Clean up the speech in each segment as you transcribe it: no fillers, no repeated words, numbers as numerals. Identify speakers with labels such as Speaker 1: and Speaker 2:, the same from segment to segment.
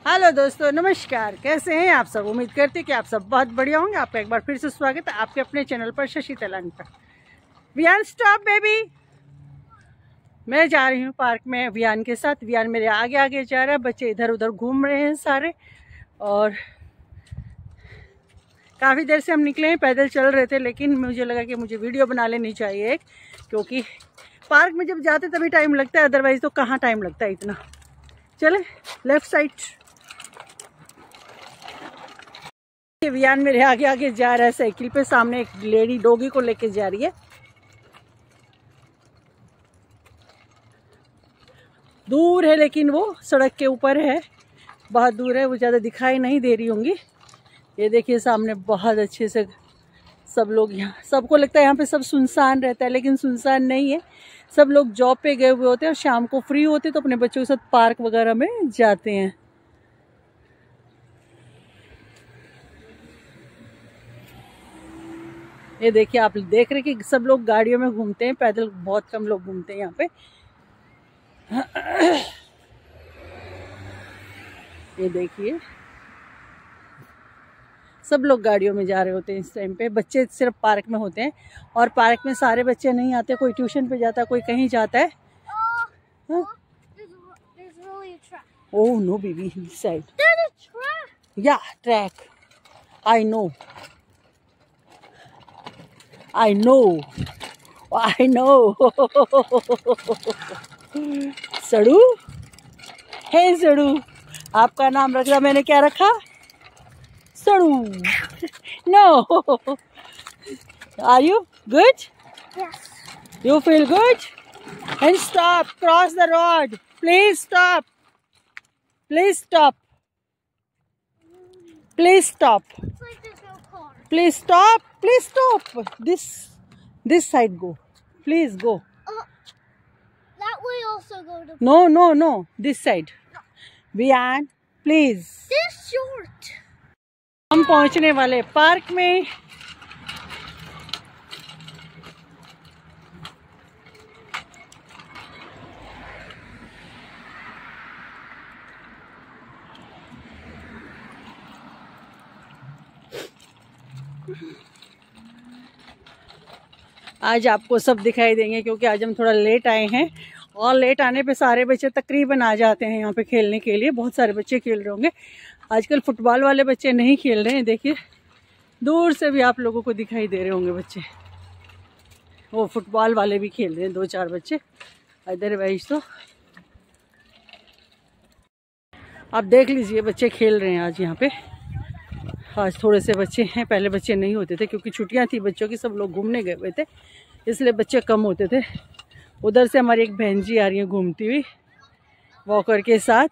Speaker 1: Hello दोस्तों, नमस्कार। कैसे हैं आप सब? उम्मीद करते हैं कि आप सब बहुत बढ़िया होंगे। आपका एक बार फिर से स्वागत है आपके अपने चैनल पर, शशि तलानी पर। Viaan stop baby. मैं जा रही हूँ पार्क में वियान के साथ। वियान मेरे आगे आगे जा रहा है, बच्चे इधर उधर घूम रहे हैं सारे। और काफ़ी देर से हम निकले हैं, पैदल चल रहे थे, लेकिन मुझे लगा कि मुझे वीडियो बना लेनी चाहिए एक, क्योंकि पार्क में जब जाते तभी टाइम लगता है, अदरवाइज तो कहाँ टाइम लगता है इतना। चले लेफ्ट साइड। वियान मेरे आगे आगे जा रहा है साइकिल पे। सामने एक लेडी डॉगी को लेके जा रही है। दूर है, लेकिन वो सड़क के ऊपर है, बहुत दूर है, वो ज़्यादा दिखाई नहीं दे रही होंगी। ये देखिए सामने बहुत अच्छे से सब लोग, यहाँ सबको लगता है यहाँ पे सब सुनसान रहता है, लेकिन सुनसान नहीं है। सब लोग जॉब पे गए हुए होते हैं और शाम को फ्री होते तो अपने बच्चों के साथ पार्क वगैरह में जाते हैं। ये देखिए, आप देख रहे हैं कि सब लोग गाड़ियों में घूमते हैं, पैदल बहुत कम लोग घूमते हैं यहाँ पे। ये देखिए सब लोग गाड़ियों में जा रहे होते हैं इस टाइम पे। बच्चे सिर्फ पार्क में होते हैं, और पार्क में सारे बच्चे नहीं आते। कोई ट्यूशन पे जाता है, कोई कहीं जाता है। Oh no baby, this side. या track, I know, I know, I know. सड़ू, हे सड़ू, आपका नाम रखा मैंने, क्या रखा? सड़ू। No. Are you good?
Speaker 2: Yes.
Speaker 1: You feel good? And stop. Cross the road. Please stop. Please stop. Please stop.
Speaker 2: It's like there's no car.
Speaker 1: Please stop. Please stop. This side go. Please go.
Speaker 2: That way also go to.
Speaker 1: No. This side. Vian, please.
Speaker 2: This short.
Speaker 1: हम पहुंचने वाले park में। आज आपको सब दिखाई देंगे, क्योंकि आज हम थोड़ा लेट आए हैं, और लेट आने पे सारे बच्चे तकरीबन आ जाते हैं यहाँ पे खेलने के लिए। बहुत सारे बच्चे खेल रहे होंगे। आजकल फुटबॉल वाले बच्चे नहीं खेल रहे हैं। देखिए दूर से भी आप लोगों को दिखाई दे रहे होंगे बच्चे। वो फुटबॉल वाले भी खेल रहे हैं, 2-4 बच्चे। अदरवाइज तो आप देख लीजिए, बच्चे खेल रहे हैं आज यहाँ पे। आज थोड़े से बच्चे हैं, पहले बच्चे नहीं होते थे, क्योंकि छुट्टियां थी बच्चों की, सब लोग घूमने गए हुए थे, इसलिए बच्चे कम होते थे। उधर से हमारी एक बहन जी आ रही है घूमती हुई वॉकर के साथ।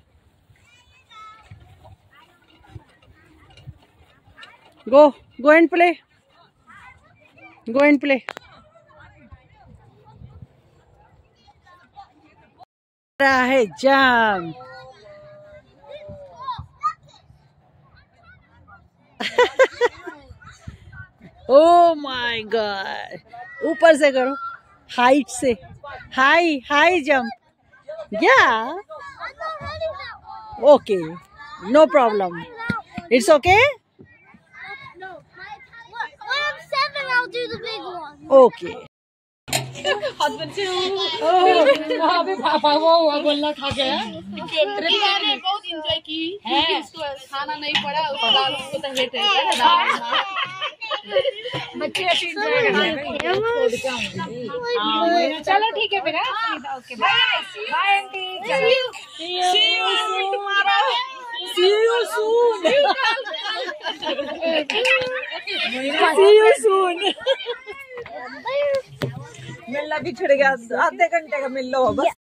Speaker 1: Go and play, go and play. रहा है जाम। ओह माय गॉड, ऊपर से करो, हाइट से, हाई जंप। या okay, no problem, it's okay.
Speaker 2: No. When I'm 7, I'll do the big one.
Speaker 1: Okay.
Speaker 3: अबे पापा वो बोलना खा गया। रिया ने बहुत एंजॉय की है, उसको खाना नहीं पड़ा, उसको तो हेट है। बच्चे एंजॉय कर रहे हैं। चलो ठीक है फिर, okay bye bye aunty. See you soon. मिलना भी छिड़ गया, आधे घंटे का मिल लो बस।